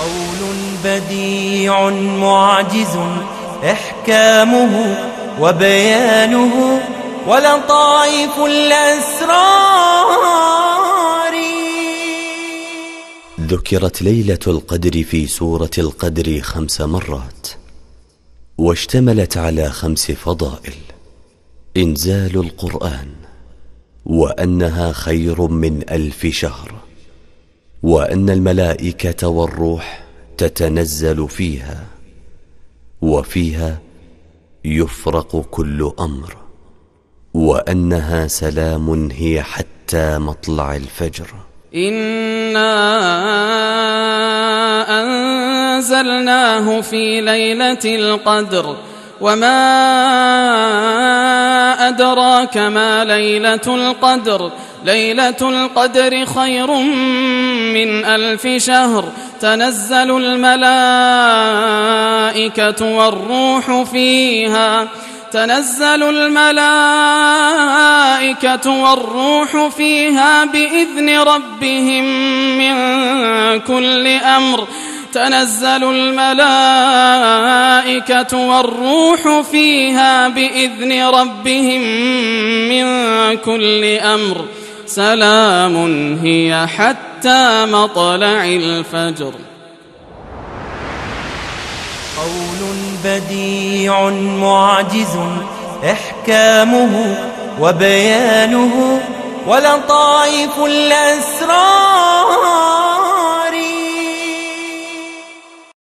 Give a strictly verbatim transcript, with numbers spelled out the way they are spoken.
قول بديع معجز إحكامه وبيانه ولطائف الأسرار. ذكرت ليلة القدر في سورة القدر خمس مرات، واشتملت على خمس فضائل: إنزال القرآن، وأنها خير من ألف شهر، وأن الملائكة والروح تتنزل فيها، وفيها يفرق كل أمر، وأنها سلام هي حتى مطلع الفجر. إنا أنزلناه في ليلة القدر وما أدراك ما ليلة القدر ليلة القدر خير من ألف شهر. تنزل الملائكة والروح فيها تنزل الملائكة والروح فيها بإذن ربهم من كل أمر تنزل الملائكة والروح فيها بإذن ربهم من كل أمر سلام هي حتى مطلع الفجر. قول بديع معجز إحكامه وبيانه ولطائف الأسرار.